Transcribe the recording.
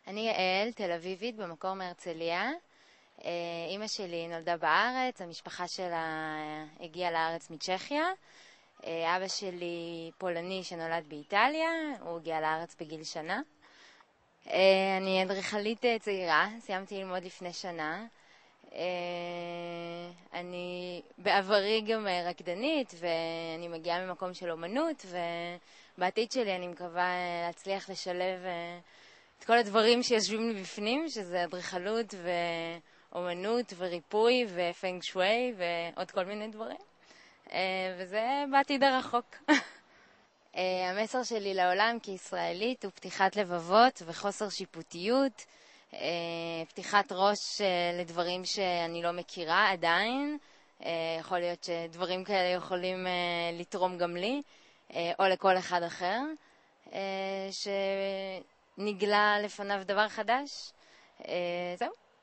אני יעל, תל אביבית, במקור מהרצליה. אמא שלי נולדה בארץ, המשפחה שלה הגיעה לארץ מצ'כיה. אבא שלי פולני שנולד באיטליה, הוא הגיע לארץ בגיל שנה. אני אדריכלית צעירה, סיימתי ללמוד לפני שנה. אני בעברי גם רקדנית, ואני מגיעה ממקום של אומנות, ובעתיד שלי אני מקווה להצליח לשלב את כל הדברים שיושבים לי בפנים, שזה אדריכלות ואומנות וריפוי ופנג שווי ועוד כל מיני דברים. וזה בעתיד הרחוק. המסר שלי לעולם כישראלית הוא פתיחת לבבות וחוסר שיפוטיות, פתיחת ראש לדברים שאני לא מכירה עדיין. יכול להיות שדברים כאלה יכולים לתרום גם לי, או לכל אחד אחר, שנגלה לפניו דבר חדש. זהו.